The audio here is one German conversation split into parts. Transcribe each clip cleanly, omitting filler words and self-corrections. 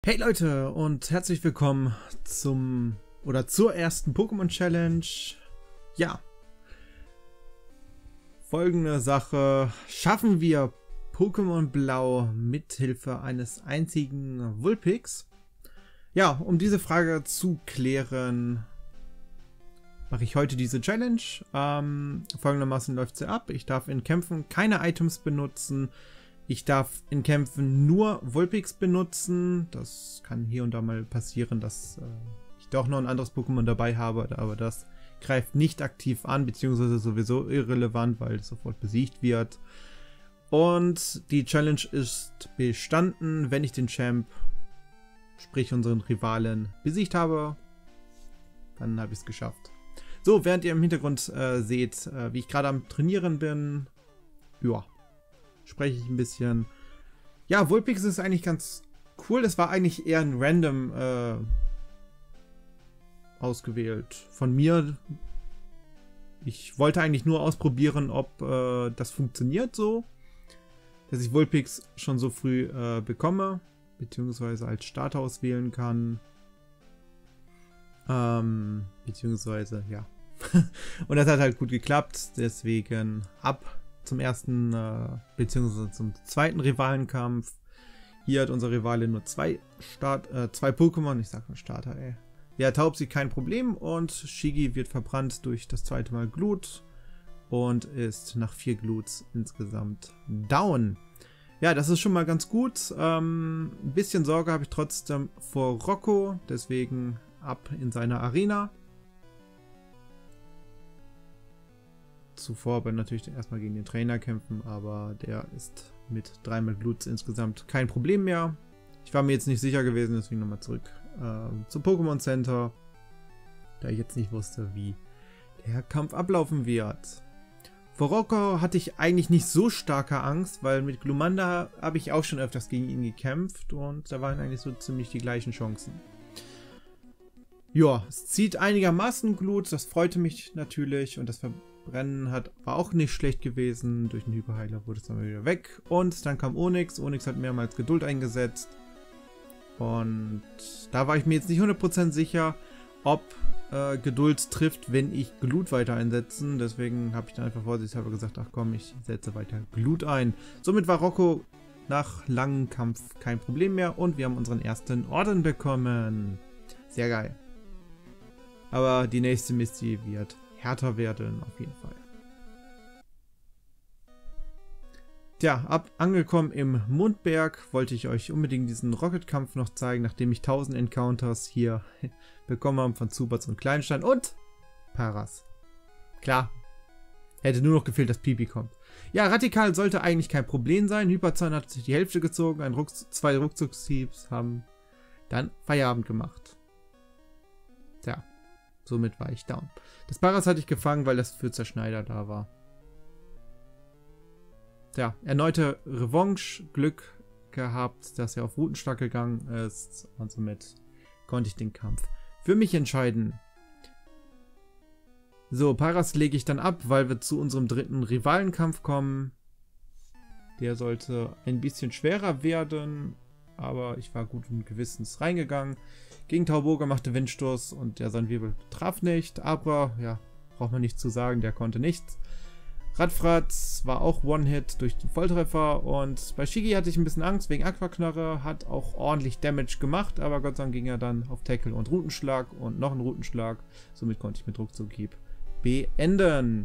Hey Leute und herzlich willkommen zur ersten Pokémon Challenge. Ja, folgende Sache: Schaffen wir Pokémon Blau mithilfe eines einzigen Vulpix? Ja, um diese Frage zu klären, mache ich heute diese Challenge. Folgendermaßen läuft sie ab: Ich darf in Kämpfen keine Items benutzen. Ich darf in Kämpfen nur Vulpix benutzen. Das kann hier und da mal passieren, dass ich doch noch ein anderes Pokémon dabei habe, aber das greift nicht aktiv an, beziehungsweise sowieso irrelevant, weil es sofort besiegt wird. Und die Challenge ist bestanden, wenn ich den Champ, sprich unseren Rivalen, besiegt habe. Dann habe ich es geschafft. So, während ihr im Hintergrund seht, wie ich gerade am Trainieren bin, ja, spreche ich ein bisschen. Ja, Vulpix ist eigentlich ganz cool. Das war eigentlich eher ein random ausgewählt von mir. Ich wollte eigentlich nur ausprobieren, ob das funktioniert so, dass ich Vulpix schon so früh bekomme, beziehungsweise als Starter auswählen kann. Beziehungsweise, ja. Und das hat halt gut geklappt, deswegen ab zum ersten, beziehungsweise zum zweiten Rivalenkampf. Hier hat unser Rivale nur zwei Pokémon. Ich sag mal Starter, ey. Ja, Taubsi kein Problem und Shigi wird verbrannt durch das zweite Mal Glut und ist nach 4 Gluts insgesamt down. Ja, das ist schon mal ganz gut. Ein bisschen Sorge habe ich trotzdem vor Rocco, deswegen ab in seine Arena. Zuvor aber natürlich erstmal gegen den Trainer kämpfen, aber der ist mit 3 mal Gluts insgesamt kein Problem mehr. Ich war mir jetzt nicht sicher gewesen, deswegen nochmal zurück zum Pokémon Center, da ich jetzt nicht wusste, wie der Kampf ablaufen wird. Vor Rocco hatte ich eigentlich nicht so starke Angst, weil mit Glumanda habe ich auch schon öfters gegen ihn gekämpft und da waren eigentlich so ziemlich die gleichen Chancen. Ja, es zieht einigermaßen Glut, das freute mich natürlich, und das Verbrennen war auch nicht schlecht gewesen. Durch den Hyperheiler wurde es dann wieder weg und dann kam Onyx. Onyx hat mehrmals Geduld eingesetzt und da war ich mir jetzt nicht 100% sicher, ob Geduld trifft, wenn ich Glut weiter einsetze. Deswegen habe ich dann einfach vorsichtshalber gesagt, ach komm, ich setze weiter Glut ein. Somit war Rocco nach langem Kampf kein Problem mehr und wir haben unseren ersten Orden bekommen. Sehr geil. Aber die nächste Misty wird härter werden, auf jeden Fall. Tja, angekommen im Mundberg wollte ich euch unbedingt diesen Rocket-Kampf noch zeigen, nachdem ich 1000 Encounters hier bekommen habe von Zubats und Kleinstein und Paras. Klar, hätte nur noch gefehlt, dass Pipi kommt. Ja, Radikal sollte eigentlich kein Problem sein. Hyperzahn hat sich die Hälfte gezogen, zwei Ruckzucksiebs haben dann Feierabend gemacht. Tja. Somit war ich down. Das Paras hatte ich gefangen, weil das für Zerschneider da war. Tja, erneute Revanche. Glück gehabt, dass er auf Routenschlag gegangen ist. Und somit konnte ich den Kampf für mich entscheiden. So, Paras lege ich dann ab, weil wir zu unserem dritten Rivalenkampf kommen. Der sollte ein bisschen schwerer werden, aber ich war guten Gewissens reingegangen. Gegen Tauboga machte Windstoß und der Sandwirbel traf nicht, aber ja, braucht man nicht zu sagen, der konnte nichts. Radfratz war auch One-Hit durch den Volltreffer und bei Shigi hatte ich ein bisschen Angst wegen Aquaknarre, hat auch ordentlich Damage gemacht, aber Gott sei Dank ging er dann auf Tackle und Routenschlag und noch einen Routenschlag, somit konnte ich mit Ruckzuckhieb beenden.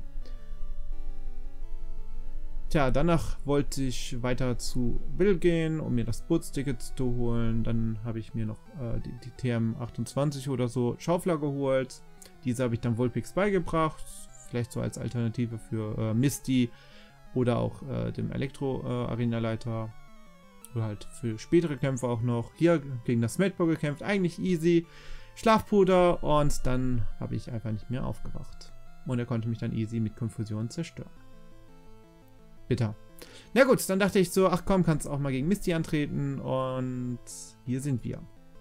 Tja, danach wollte ich weiter zu Bill gehen, um mir das Bootsticket zu holen. Dann habe ich mir noch die TM28 oder so Schaufler geholt. Diese habe ich dann Vulpix beigebracht. Vielleicht so als Alternative für Misty oder auch dem Elektro-Arenaleiter. Oder halt für spätere Kämpfe auch noch. Hier gegen das Smeltball gekämpft. Eigentlich easy. Schlafpuder und dann habe ich einfach nicht mehr aufgewacht. Und er konnte mich dann easy mit Konfusion zerstören. Bitter. Na gut, dann dachte ich so, ach komm, kannst auch mal gegen Misty antreten und hier sind wir.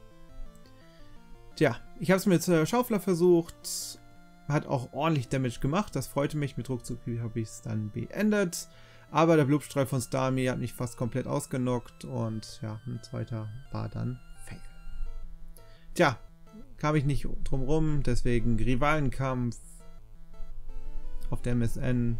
Tja, ich habe es mit Schaufler versucht, hat auch ordentlich Damage gemacht, das freute mich, mit Ruckzuck habe ich es dann beendet, aber der Blubstrahl von Starmie hat mich fast komplett ausgenockt und ja, ein zweiter war dann Fail. Tja, kam ich nicht drum rum, deswegen Rivalenkampf auf der MSN.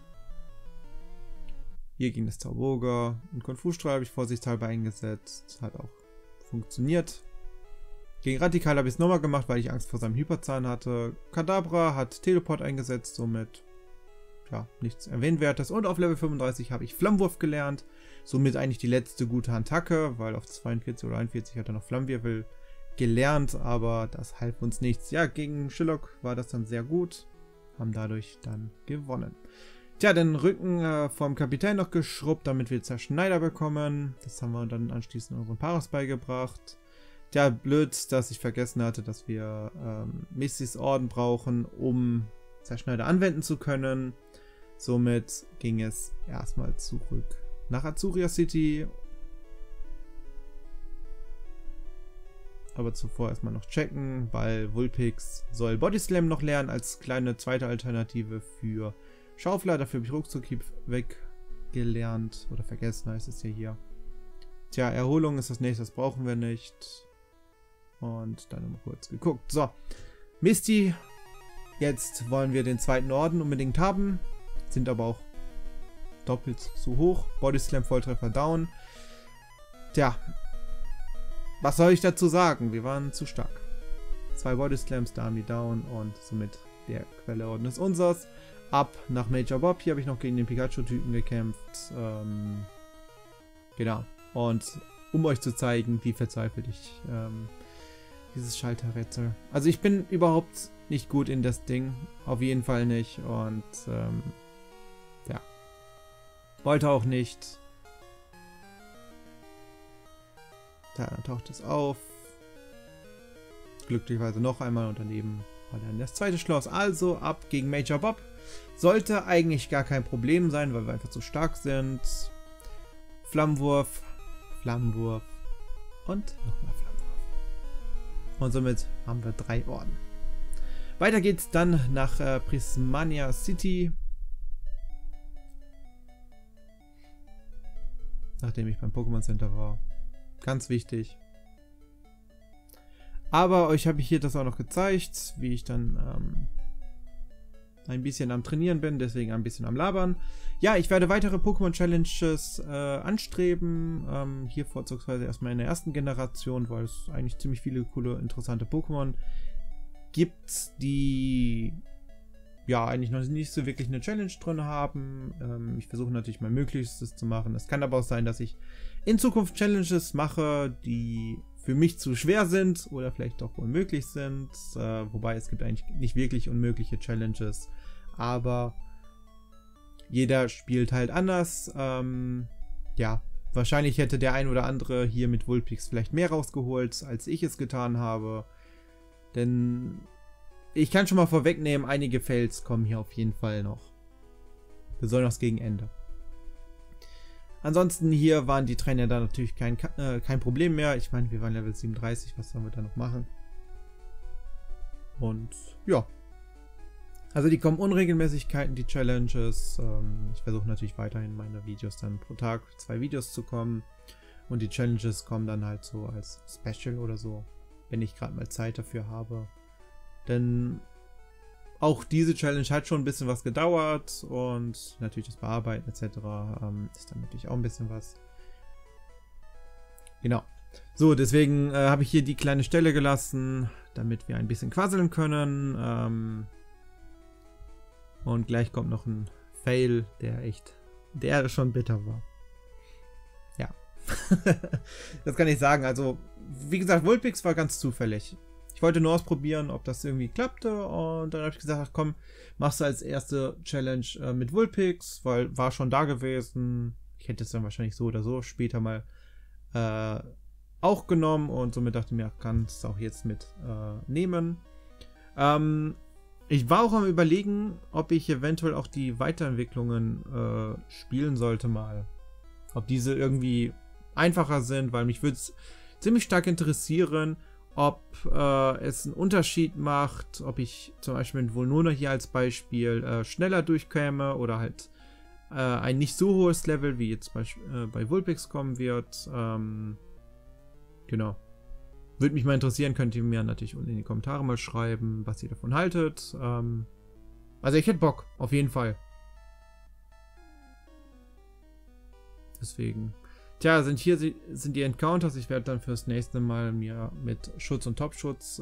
Hier ging das Tauboga und Konfusstrahl habe ich vorsichtshalber eingesetzt. Hat auch funktioniert. Gegen Radikal habe ich es nochmal gemacht, weil ich Angst vor seinem Hyperzahn hatte. Kadabra hat Teleport eingesetzt, somit ja, nichts Erwähnenswertes. Und auf Level 35 habe ich Flammenwurf gelernt. Somit eigentlich die letzte gute Attacke, weil auf 42 oder 41 hat er noch Flammenwirbel gelernt, aber das half uns nichts. Ja, gegen Shillock war das dann sehr gut. Haben dadurch dann gewonnen. Tja, den Rücken vom Kapitän noch geschrubbt, damit wir Zerschneider bekommen. Das haben wir dann anschließend unseren Paras beigebracht. Tja, blöd, dass ich vergessen hatte, dass wir Mistys Orden brauchen, um Zerschneider anwenden zu können. Somit ging es erstmal zurück nach Azuria City. Aber zuvor erstmal noch checken, weil Vulpix soll Bodyslam noch lernen als kleine zweite Alternative für Schaufler. Dafür habe ich Ruckzuck-Hieb weggelernt. Oder vergessen heißt es ja hier. Tja, Erholung ist das nächste, das brauchen wir nicht. Und dann nochmal kurz geguckt. So, Misty. Jetzt wollen wir den zweiten Orden unbedingt haben. Sind aber auch doppelt so hoch. Bodyslam Volltreffer down. Tja. Was soll ich dazu sagen? Wir waren zu stark. 2 Bodyslams, da haben die down und somit der Quelleorden ist unseres. Ab nach Major Bob. Hier habe ich noch gegen den Pikachu-Typen gekämpft. Genau. Und um euch zu zeigen, wie verzweifelt ich dieses Schalterrätsel. Also ich bin überhaupt nicht gut in das Ding. Auf jeden Fall nicht. Und ja. Wollte auch nicht. Da, dann taucht es auf. Glücklicherweise noch einmal und daneben war dann das zweite Schloss. Also ab gegen Major Bob. Sollte eigentlich gar kein Problem sein, weil wir einfach zu stark sind. Flammenwurf, Flammenwurf und nochmal Flammenwurf. Und somit haben wir 3 Orden. Weiter geht's dann nach Prismania City. Nachdem ich beim Pokémon Center war. Ganz wichtig. Aber euch habe ich hier das auch noch gezeigt, wie ich dann ein bisschen am Trainieren bin, deswegen ein bisschen am Labern. Ja, ich werde weitere Pokémon-Challenges anstreben. Hier vorzugsweise erstmal in der ersten Generation, weil es eigentlich ziemlich viele coole, interessante Pokémon gibt, die ja eigentlich noch nicht so wirklich eine Challenge drin haben. Ich versuche natürlich mein Möglichstes zu machen. Es kann aber auch sein, dass ich in Zukunft Challenges mache, die für mich zu schwer sind oder vielleicht doch unmöglich sind. Wobei es gibt eigentlich nicht wirklich unmögliche Challenges. Aber jeder spielt halt anders. Ja, wahrscheinlich hätte der ein oder andere hier mit Vulpix vielleicht mehr rausgeholt, als ich es getan habe. Denn ich kann schon mal vorwegnehmen, einige Fails kommen hier auf jeden Fall noch. Besonders gegen Ende. Ansonsten hier waren die Trainer da natürlich kein Problem mehr. Ich meine, wir waren Level 37, was sollen wir da noch machen? Und ja. Also die kommen Unregelmäßigkeiten, die Challenges. Ich versuche natürlich weiterhin meine Videos dann pro Tag 2 Videos zu kommen. Und die Challenges kommen dann halt so als Special oder so, wenn ich gerade mal Zeit dafür habe. Denn auch diese Challenge hat schon ein bisschen was gedauert und natürlich das Bearbeiten etc. Ist dann natürlich auch ein bisschen was. Genau. So, deswegen habe ich hier die kleine Stelle gelassen, damit wir ein bisschen quasseln können. Und gleich kommt noch ein Fail, der schon bitter war. Ja. Das kann ich sagen. Also, wie gesagt, Vulpix war ganz zufällig. Ich wollte nur ausprobieren, ob das irgendwie klappte und dann habe ich gesagt, ach komm, machst du als erste Challenge mit Vulpix, weil war schon da gewesen. Ich hätte es dann wahrscheinlich so oder so später mal auch genommen und somit dachte ich mir, kannst du auch jetzt mit nehmen. Ich war auch am Überlegen, ob ich eventuell auch die Weiterentwicklungen spielen sollte mal. Ob diese irgendwie einfacher sind, weil mich würde es ziemlich stark interessieren, ob es einen Unterschied macht, ob ich zum Beispiel mit Volnona hier als Beispiel schneller durchkäme oder halt ein nicht so hohes Level, wie jetzt bei Vulpix kommen wird. Genau. Würde mich mal interessieren, könnt ihr mir natürlich unten in die Kommentare mal schreiben, was ihr davon haltet. Also ich hätte Bock, auf jeden Fall. Deswegen. Tja, sind die Encounters. Ich werde dann fürs nächste Mal mir mit Schutz und Topschutz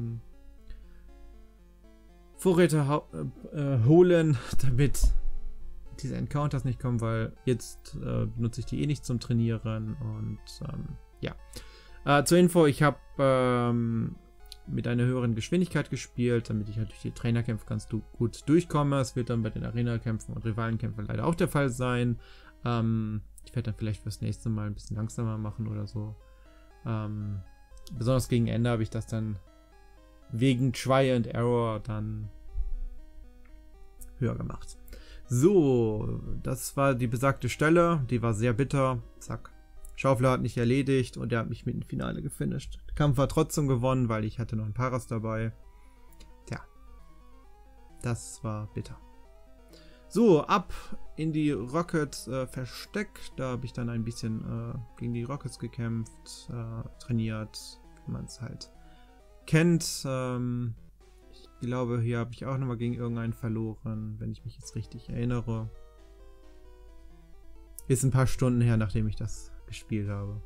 Vorräte holen, damit diese Encounters nicht kommen, weil jetzt benutze ich die eh nicht zum Trainieren. Und ja. Zur Info, ich habe mit einer höheren Geschwindigkeit gespielt, damit ich halt durch die Trainerkämpfe ganz gut durchkomme. Es wird dann bei den Arena-Kämpfen und Rivalenkämpfen leider auch der Fall sein. Ich werde dann vielleicht fürs nächste Mal ein bisschen langsamer machen oder so. Besonders gegen Ende habe ich das dann wegen Try and Error dann höher gemacht. So, das war die besagte Stelle. Die war sehr bitter. Zack. Schaufler hat nicht erledigt und er hat mich mit dem Finale gefinisht. Der Kampf war trotzdem gewonnen, weil ich hatte noch ein Paras dabei. Tja. Das war bitter. So, ab in die Rocket Versteck. Da habe ich dann ein bisschen gegen die Rockets gekämpft, trainiert, wie man es halt kennt. Ich glaube, hier habe ich auch nochmal gegen irgendeinen verloren, wenn ich mich jetzt richtig erinnere. Ist ein paar Stunden her, nachdem ich das gespielt habe.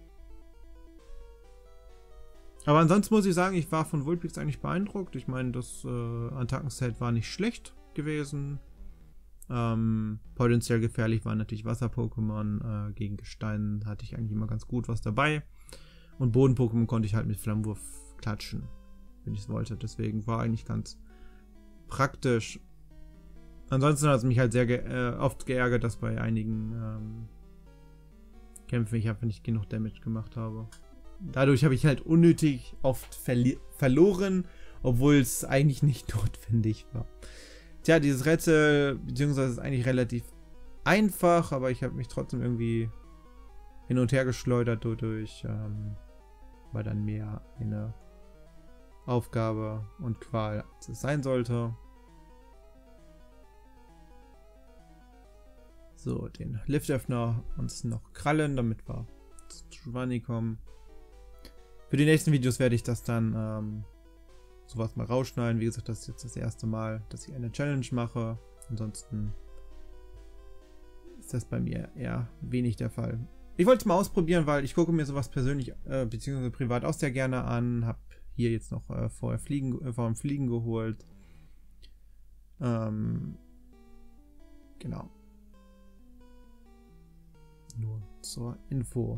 Aber ansonsten muss ich sagen, ich war von Vulpix eigentlich beeindruckt. Ich meine, das Attacken-Set war nicht schlecht gewesen. Potenziell gefährlich waren natürlich Wasser-Pokémon. Gegen Gestein hatte ich eigentlich immer ganz gut was dabei. Und Boden-Pokémon konnte ich halt mit Flammenwurf klatschen, wenn ich es wollte. Deswegen war eigentlich ganz praktisch. Ansonsten hat es mich halt sehr oft geärgert, dass bei einigen Kämpfen ich einfach nicht genug Damage gemacht habe. Dadurch habe ich halt unnötig oft verloren, obwohl es eigentlich nicht notwendig war. Tja, dieses Rätsel, beziehungsweise ist eigentlich relativ einfach, aber ich habe mich trotzdem irgendwie hin und her geschleudert dadurch. War dann mehr eine Aufgabe und Qual, als es sein sollte. So, den Liftöffner uns noch krallen, damit wir zu Giovanni kommen. Für die nächsten Videos werde ich das dann sowas mal rausschneiden. Wie gesagt, das ist jetzt das erste Mal, dass ich eine Challenge mache. Ansonsten ist das bei mir eher wenig der Fall. Ich wollte es mal ausprobieren, weil ich gucke mir sowas persönlich bzw. privat auch sehr gerne an. Habe hier jetzt noch vor dem Fliegen geholt. Genau. Nur zur Info.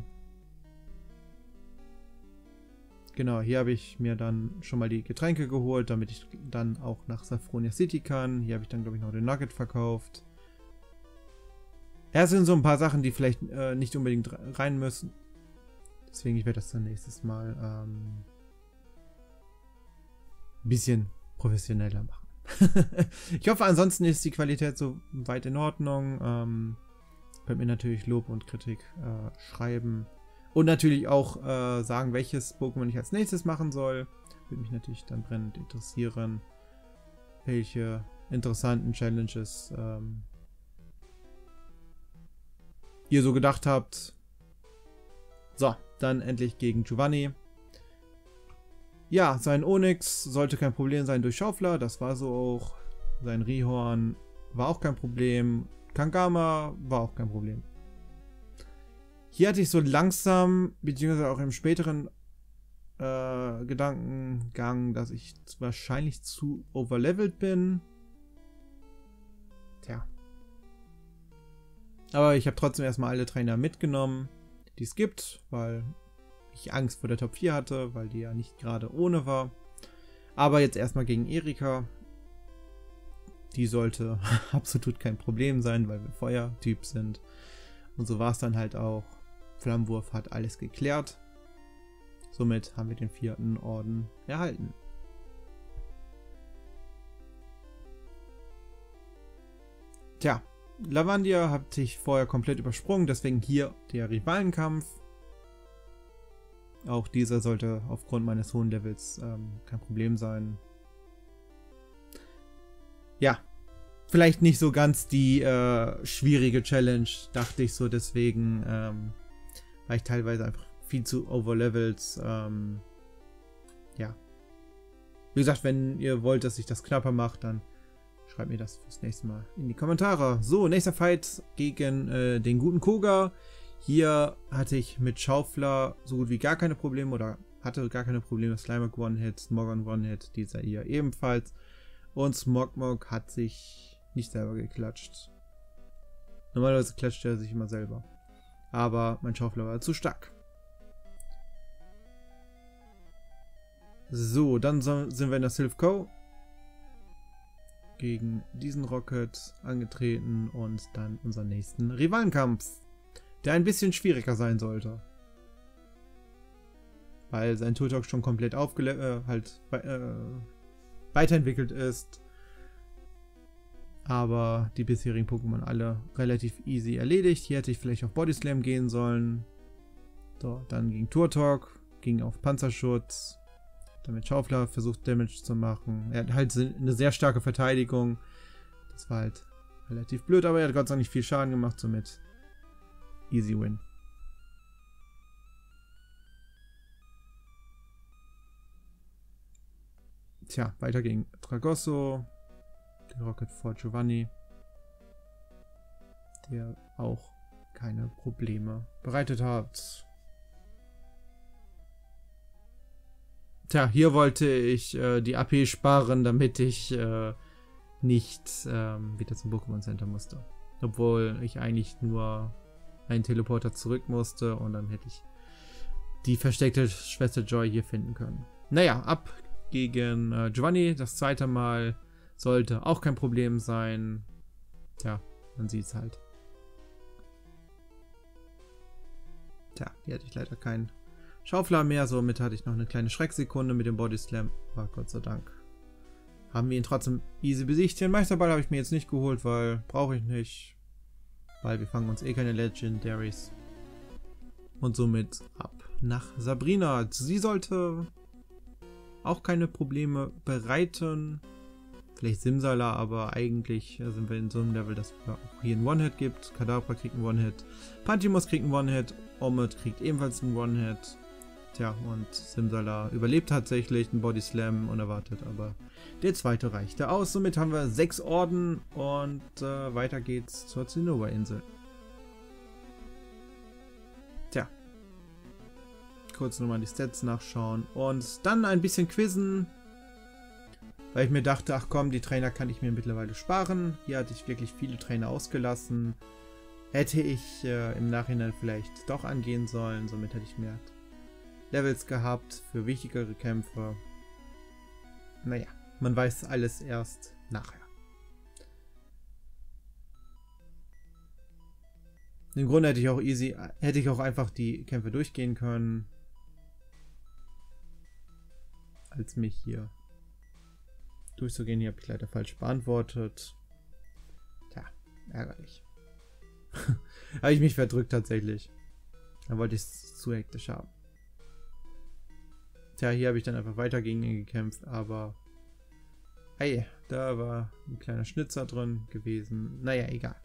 Genau, hier habe ich mir dann schon mal die Getränke geholt, damit ich dann auch nach Saffronia City kann. Hier habe ich dann, glaube ich, noch den Nugget verkauft. Ja, es sind so ein paar Sachen, die vielleicht nicht unbedingt rein müssen. Deswegen, ich werde das dann nächstes Mal ein bisschen professioneller machen. Ich hoffe, ansonsten ist die Qualität so weit in Ordnung. Könnt mir natürlich Lob und Kritik schreiben. Und natürlich auch sagen, welches Pokémon ich als nächstes machen soll. Würde mich natürlich dann brennend interessieren, welche interessanten Challenges ihr so gedacht habt. So, dann endlich gegen Giovanni. Ja, sein Onix sollte kein Problem sein durch Schaufler, das war so auch. Sein Rihorn war auch kein Problem. Kangama war auch kein Problem. Hier hatte ich so langsam, beziehungsweise auch im späteren Gedankengang, dass ich wahrscheinlich zu overlevelt bin. Tja. Aber ich habe trotzdem erstmal alle Trainer mitgenommen, die es gibt, weil ich Angst vor der Top 4 hatte, weil die ja nicht gerade ohne war. Aber jetzt erstmal gegen Erika. Die sollte absolut kein Problem sein, weil wir Feuertyp sind. Und so war es dann halt auch. Flammenwurf hat alles geklärt. Somit haben wir den 4. Orden erhalten. Tja, Lavandia hatte ich vorher komplett übersprungen, deswegen hier der Rivalenkampf. Auch dieser sollte aufgrund meines hohen Levels kein Problem sein. Ja, vielleicht nicht so ganz die schwierige Challenge, dachte ich so, deswegen war ich teilweise einfach viel zu overlevelt. ja. Wie gesagt, wenn ihr wollt, dass ich das knapper mache, dann schreibt mir das fürs nächste Mal in die Kommentare. So, nächster Fight gegen den guten Koga. Hier hatte ich mit Schaufler so gut wie gar keine Probleme oder hatte gar keine Probleme. Slimeock One-Hit, Smogon One-Hit, dieser hier ebenfalls. Und Smogmog hat sich nicht selber geklatscht. Normalerweise klatscht er sich immer selber. Aber mein Schaufler war zu stark. So, dann sind wir in der Silph Co. gegen diesen Rocket angetreten und dann unseren nächsten Rivalenkampf, der ein bisschen schwieriger sein sollte. Weil sein Turtok schon komplett weiterentwickelt ist. Aber die bisherigen Pokémon alle relativ easy erledigt. Hier hätte ich vielleicht auf Body Slam gehen sollen. So, dann ging Turtok, ging auf Panzerschutz. Damit Schaufler versucht Damage zu machen. Er hat halt eine sehr starke Verteidigung. Das war halt relativ blöd, aber er hat Gott sei Dank nicht viel Schaden gemacht, somit easy win. Tja, weiter ging Tragosso, der Rocket vor Giovanni, der auch keine Probleme bereitet hat. Tja, hier wollte ich die AP sparen, damit ich nicht wieder zum Pokémon Center musste. Obwohl ich eigentlich nur einen Teleporter zurück musste und dann hätte ich die versteckte Schwester Joy hier finden können. Naja, ab gegen Giovanni, das zweite Mal, sollte auch kein Problem sein. Tja, man sieht es halt. Tja, hier hatte ich leider keinen Schaufler mehr, somit hatte ich noch eine kleine Schrecksekunde mit dem Body Slam, aber Gott sei Dank haben wir ihn trotzdem easy besiegt. Den Meisterball habe ich mir jetzt nicht geholt, weil brauche ich nicht, weil wir fangen uns eh keine Legendaries. Und somit ab nach Sabrina. Sie sollte auch keine Probleme bereiten. Vielleicht Simsala, aber eigentlich sind wir in so einem Level, dass es auch hier einen One-Hit gibt. Kadabra kriegt einen One-Hit, Pantimos kriegt einen One-Hit, Omid kriegt ebenfalls einen One-Hit. Tja, und Simsala überlebt tatsächlich einen Body Slam unerwartet, aber der zweite reichte aus. Somit haben wir 6 Orden und weiter geht's zur Zinnober-Insel. Tja. Kurz nochmal die Stats nachschauen und dann ein bisschen quizzen, weil ich mir dachte, ach komm, die Trainer kann ich mir mittlerweile sparen. Hier hatte ich wirklich viele Trainer ausgelassen. Hätte ich im Nachhinein vielleicht doch angehen sollen, somit hätte ich mehr Levels gehabt für wichtigere Kämpfe. Naja, man weiß alles erst nachher. Im Grunde hätte ich auch einfach die Kämpfe durchgehen können, als mich hier durchzugehen. Hier habe ich leider falsch beantwortet. Tja, ärgerlich. Habe ich mich verdrückt tatsächlich. Dann wollte ich es zu hektisch haben. Tja, hier habe ich dann einfach weiter gegen ihn gekämpft, aber hey, da war ein kleiner Schnitzer drin gewesen. Naja, egal.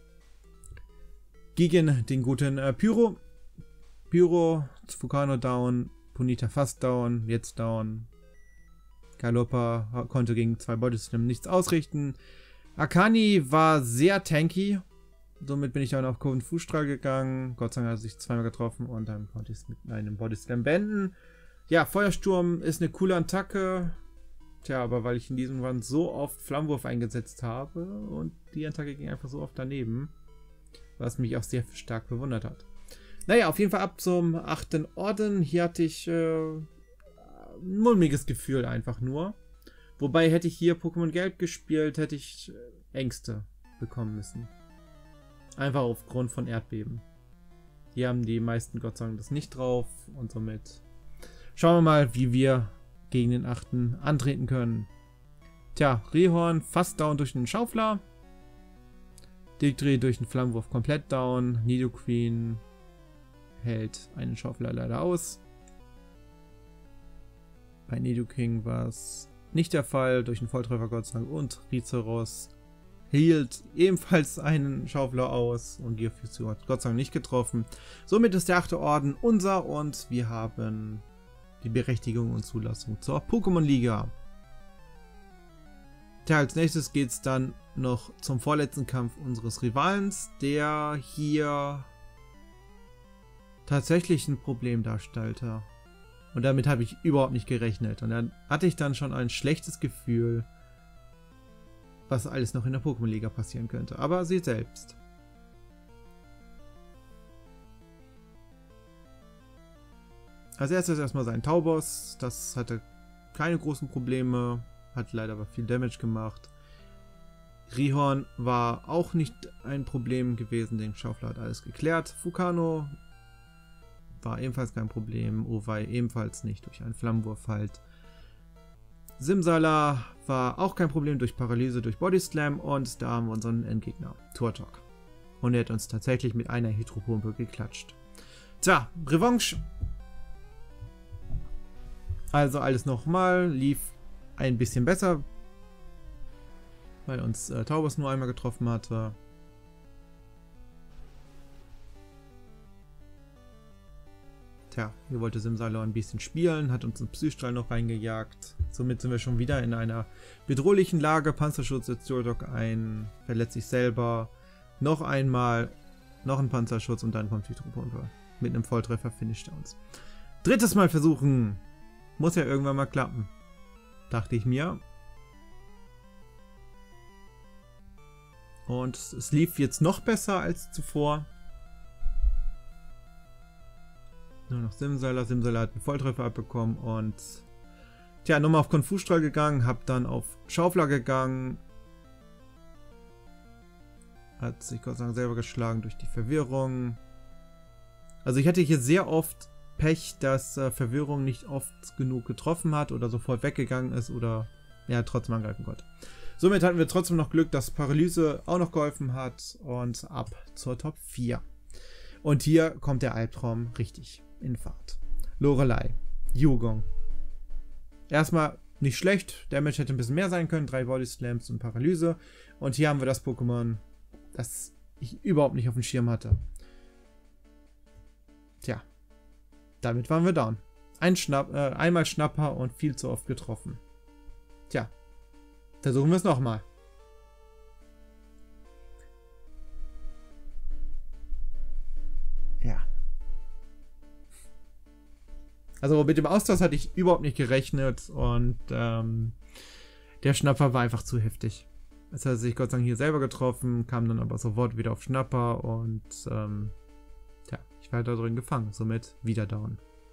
Gegen den guten Pyro. Pyro, Fukano down, Punita fast down, jetzt down. Galoppa konnte gegen 2 Body Slam nichts ausrichten. Akani war sehr tanky. Somit bin ich dann auf Coven Fußstrahl gegangen. Gott sei Dank hat er sich zweimal getroffen und dann konnte ich es mit einem Body Slam beenden. Ja, Feuersturm ist eine coole Attacke. Tja, aber weil ich in diesem Run so oft Flammenwurf eingesetzt habe und die Attacke ging einfach so oft daneben, was mich auch sehr stark bewundert hat. Naja, auf jeden Fall ab zum 8. Orden. Hier hatte ich ein mulmiges Gefühl einfach nur. Wobei hätte ich hier Pokémon Gelb gespielt, hätte ich Ängste bekommen müssen. Einfach aufgrund von Erdbeben. Hier haben die meisten Gott sei Dank das nicht drauf und somit schauen wir mal, wie wir gegen den 8. antreten können. Tja, Rehorn fast down durch den Schaufler. Digdri durch den Flammenwurf komplett down. Nidoqueen hält einen Schaufler leider aus. Bei Nidoking war es nicht der Fall, durch den Volltreffer Gott sei Dank, und Rizeros hielt ebenfalls einen Schaufler aus und Geofusion hat Gott sei Dank nicht getroffen. Somit ist der 8. Orden unser und wir haben die Berechtigung und Zulassung zur Pokémon-Liga. Tja, als nächstes geht es dann noch zum vorletzten Kampf unseres Rivalens, der hier tatsächlich ein Problem darstellte. Und damit habe ich überhaupt nicht gerechnet. Und dann hatte ich dann schon ein schlechtes Gefühl, was alles noch in der Pokémon-Liga passieren könnte. Aber seht selbst. Als erstes erstmal sein Tauboss. Das hatte keine großen Probleme. Hat leider aber viel Damage gemacht. Rihorn war auch nicht ein Problem gewesen. Den Schaufler hat alles geklärt. Fukano war ebenfalls kein Problem. Owei ebenfalls nicht durch einen Flammenwurf halt. Simsala war auch kein Problem durch Paralyse, durch Bodyslam. Und da haben wir unseren Endgegner, Turtok. Und er hat uns tatsächlich mit einer Hydropumpe geklatscht. Tja, Revanche. Also alles nochmal, lief ein bisschen besser, weil uns Taubos nur einmal getroffen hatte. Tja, hier wollte Simsala ein bisschen spielen, hat uns einen Psystrahl noch reingejagt. Somit sind wir schon wieder in einer bedrohlichen Lage. Panzerschutz setzt Turtok ein, verletzt sich selber. Noch einmal, noch ein Panzerschutz und dann kommt die Hydropumpe. Mit einem Volltreffer finisht er uns. Drittes Mal versuchen. Muss ja irgendwann mal klappen. Dachte ich mir. Und es lief jetzt noch besser als zuvor. Nur noch Simsala. Simsala hat einen Volltreffer abbekommen und tja, nochmal auf Konfusstrahl gegangen, hab dann auf Schaufler gegangen. Hat sich Gott sei Dank selber geschlagen durch die Verwirrung. Also ich hatte hier sehr oft Pech, dass Verwirrung nicht oft genug getroffen hat oder sofort weggegangen ist oder ja, trotzdem angreifen konnte. Somit hatten wir trotzdem noch Glück, dass Paralyse auch noch geholfen hat und ab zur Top 4. Und hier kommt der Albtraum richtig in Fahrt. Lorelei, Yugong. Erstmal nicht schlecht, Damage hätte ein bisschen mehr sein können, 3 Body Slams und Paralyse. Und hier haben wir das Pokémon, das ich überhaupt nicht auf dem Schirm hatte. Tja. Damit waren wir down. Einmal Schnapper und viel zu oft getroffen. Tja. Versuchen wir es nochmal. Ja. Also mit dem Austausch hatte ich überhaupt nicht gerechnet und der Schnapper war einfach zu heftig. Es hat sich Gott sei Dank hier selber getroffen, kam dann aber sofort wieder auf Schnapper und tja, ich war da drin gefangen, somit wieder down.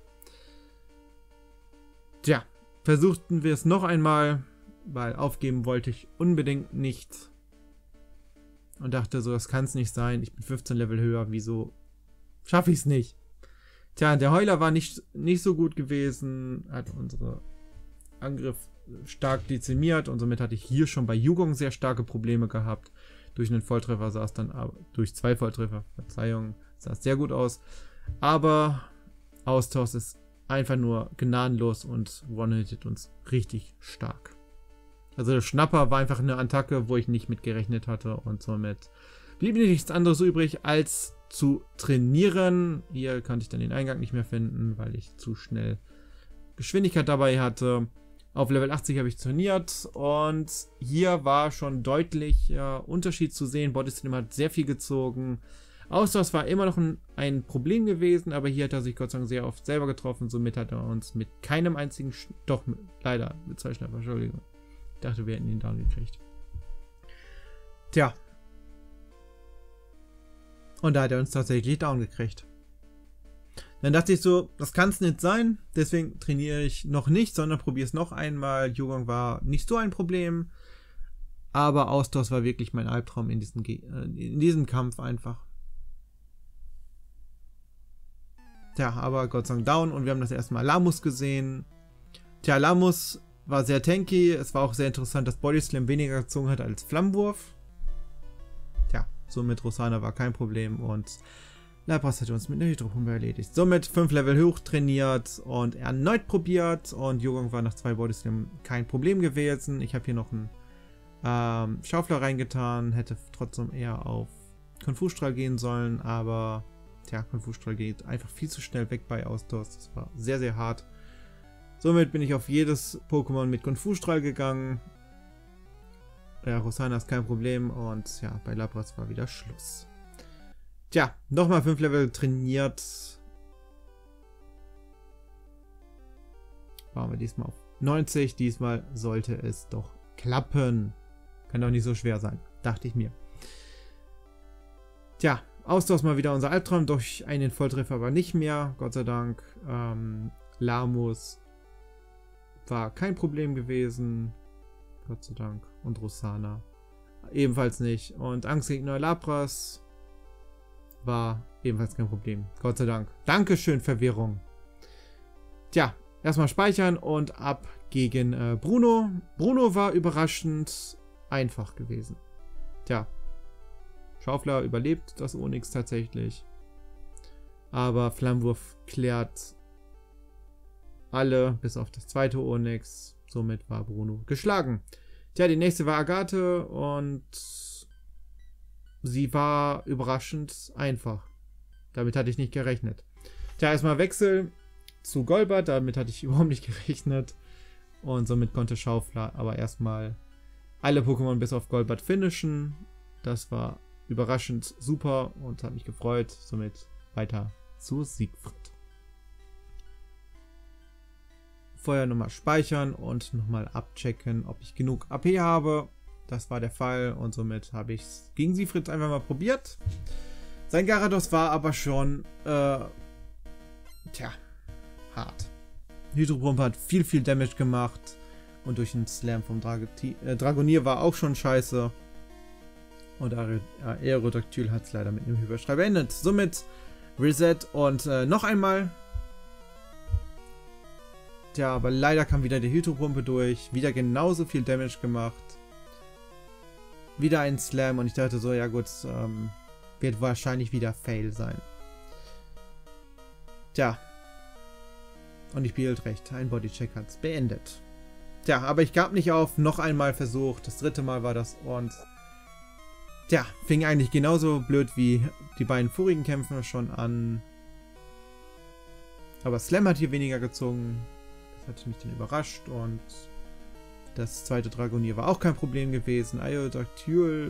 Tja, versuchten wir es noch einmal, weil aufgeben wollte ich unbedingt nicht. Und dachte so, das kann es nicht sein, ich bin 15 Level höher, wieso schaffe ich es nicht? Tja, der Heuler war nicht so gut gewesen, hat unsere Angriff stark dezimiert und somit hatte ich hier schon bei Yugong sehr starke Probleme gehabt. Durch einen Volltreffer sah es dann, durch 2 Volltreffer, Verzeihung, sah es sehr gut aus. Aber Austausch ist einfach nur gnadenlos und one-hittet uns richtig stark. Also der Schnapper war einfach eine Attacke, wo ich nicht mit gerechnet hatte und somit blieb mir nichts anderes übrig, als zu trainieren. Hier konnte ich dann den Eingang nicht mehr finden, weil ich zu schnell Geschwindigkeit dabei hatte. Auf Level 80 habe ich trainiert und hier war schon deutlich Unterschied zu sehen. Bodyslam hat sehr viel gezogen. Austausch war immer noch ein Problem gewesen, aber hier hat er sich Gott sei Dank sehr oft selber getroffen. Somit hat er uns mit keinem einzigen, leider mit 2 Schnapper, Entschuldigung. Ich dachte, wir hätten ihn down gekriegt. Tja. Und da hat er uns tatsächlich down gekriegt. Dann dachte ich so, das kann es nicht sein, deswegen trainiere ich noch nicht, sondern probiere es noch einmal. Yugong war nicht so ein Problem, aber Austausch war wirklich mein Albtraum in diesem Kampf einfach. Tja, aber Gott sei Dank down und wir haben das erste Mal Lamus gesehen. Tja, Lamus war sehr tanky, es war auch sehr interessant, dass Bodyslam weniger gezogen hat als Flammenwurf. Tja, somit Rosana war kein Problem und Lapras hat uns mit einer Hydropumpe erledigt. Somit 5 Level hoch trainiert und erneut probiert. Und Yugong war nach 2 Bodyslam kein Problem gewesen. Ich habe hier noch einen Schaufler reingetan. Hätte trotzdem eher auf Konfusstrahl gehen sollen. Aber tja, Konfusstrahl geht einfach viel zu schnell weg bei Austausch. Das war sehr, sehr hart. Somit bin ich auf jedes Pokémon mit Kung-Fu-Strahl gegangen. Ja, Rosanna ist kein Problem und ja, bei Lapras war wieder Schluss. Tja, nochmal 5 Level trainiert. Waren wir diesmal auf 90. Diesmal sollte es doch klappen. Kann doch nicht so schwer sein, dachte ich mir. Tja, Austausch mal wieder unser Albtraum, durch einen Volltreffer aber nicht mehr, Gott sei Dank. Lamus war kein Problem gewesen, Gott sei Dank. Und Rosanna ebenfalls nicht. Und Angstgegner Lapras war ebenfalls kein Problem, Gott sei Dank. Dankeschön, Verwirrung. Tja, erstmal speichern und ab gegen Bruno. Bruno war überraschend einfach gewesen. Tja, Schaufler überlebt das Onix tatsächlich. Aber Flammenwurf klärt alle, bis auf das zweite Onix. Somit war Bruno geschlagen. Tja, die nächste war Agathe und sie war überraschend einfach. Damit hatte ich nicht gerechnet. Tja, erstmal Wechsel zu Golbat, damit hatte ich überhaupt nicht gerechnet. Und somit konnte Schaufler aber erstmal alle Pokémon bis auf Golbat finishen. Das war überraschend super und hat mich gefreut. Somit weiter zu Siegfried. Vorher nochmal speichern und nochmal abchecken, ob ich genug AP habe. Das war der Fall und somit habe ich es gegen Siegfried einfach mal probiert. Sein Gyarados war aber schon hart. Hydropumpe hat viel Damage gemacht und durch den Slam vom Dragonier war auch schon scheiße. Und Aerodactyl hat es leider mit einem Hyperstrahl beendet. Somit Reset und noch einmal. Tja, aber leider kam wieder die Hydropumpe durch. Wieder genauso viel Damage gemacht. Wieder ein Slam und ich dachte so, ja gut, wird wahrscheinlich wieder Fail sein. Tja. Und ich behielt recht. Ein Bodycheck hat es beendet. Tja, aber ich gab nicht auf. Noch einmal versucht. Das dritte Mal war das und tja, fing eigentlich genauso blöd wie die beiden vorigen Kämpfe schon an. Aber Slam hat hier weniger gezogen. Das hat mich dann überrascht und das zweite Dragonier war auch kein Problem gewesen. Aerodactyl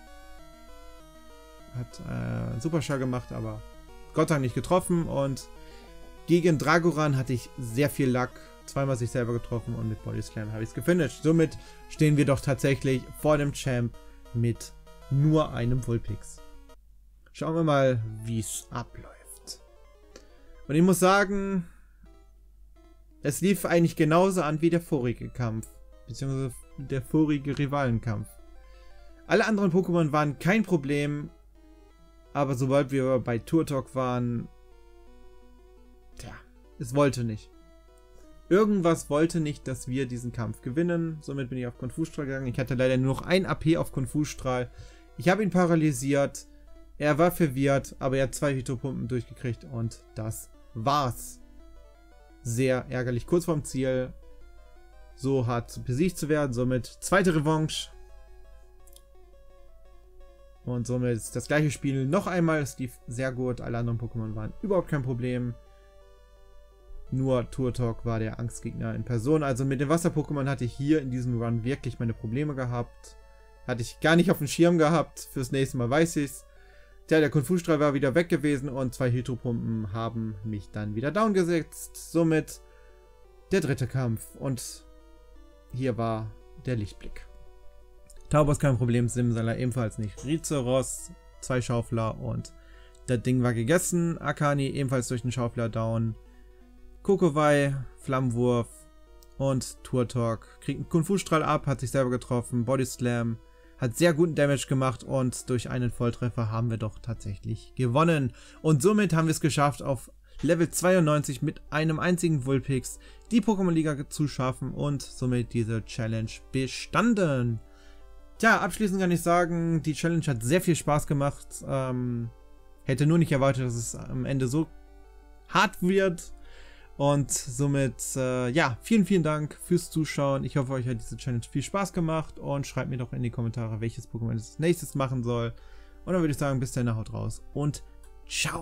hat Superschall gemacht, aber Gott sei Dank nicht getroffen und gegen Dragoran hatte ich sehr viel Luck. Zweimal sich selber getroffen und mit Body Slam habe ich es gefinisht. Somit stehen wir doch tatsächlich vor dem Champ mit nur einem Vulpix. Schauen wir mal, wie es abläuft. Und ich muss sagen, es lief eigentlich genauso an wie der vorige Kampf, beziehungsweise der vorige Rivalenkampf. Alle anderen Pokémon waren kein Problem, aber sobald wir bei Turtok waren, tja, es wollte nicht. Irgendwas wollte nicht, dass wir diesen Kampf gewinnen. Somit bin ich auf Kung-Fu-Strahl gegangen. Ich hatte leider nur noch ein AP auf Kung-Fu-Strahl. Ich habe ihn paralysiert. Er war verwirrt, aber er hat 2 Hydropumpen durchgekriegt und das war's. Sehr ärgerlich. Kurz vorm Ziel so hart besiegt zu werden. Somit zweite Revanche. Und somit ist das gleiche Spiel noch einmal. Es lief sehr gut. Alle anderen Pokémon waren überhaupt kein Problem. Nur Turtok war der Angstgegner in Person. Also mit den Wasser-Pokémon hatte ich hier in diesem Run wirklich meine Probleme gehabt. Hatte ich gar nicht auf dem Schirm gehabt. Fürs nächste Mal weiß ich's. Tja, der Kung-Fu-Strahl war wieder weg gewesen und 2 Hydropumpen haben mich dann wieder down gesetzt. Somit der dritte Kampf. Und hier war der Lichtblick. Taubos kein Problem, Simsala ebenfalls nicht. Rizeros, 2 Schaufler und das Ding war gegessen. Akani ebenfalls durch den Schaufler down. Kokowai, Flammenwurf und Turtok kriegt einen Kung-Fu-Strahl ab, hat sich selber getroffen. Body Slam hat sehr guten Damage gemacht und durch einen Volltreffer haben wir doch tatsächlich gewonnen. Und somit haben wir es geschafft, auf Level 92 mit einem einzigen Vulpix die Pokémon-Liga zu schaffen und somit diese Challenge bestanden. Tja, abschließend kann ich sagen, die Challenge hat sehr viel Spaß gemacht. Hätte nur nicht erwartet, dass es am Ende so hart wird. Und somit, ja, vielen Dank fürs Zuschauen. Ich hoffe, euch hat diese Challenge viel Spaß gemacht und schreibt mir doch in die Kommentare, welches Pokémon ich als nächstes machen soll. Und dann würde ich sagen, bis dann, haut raus und ciao.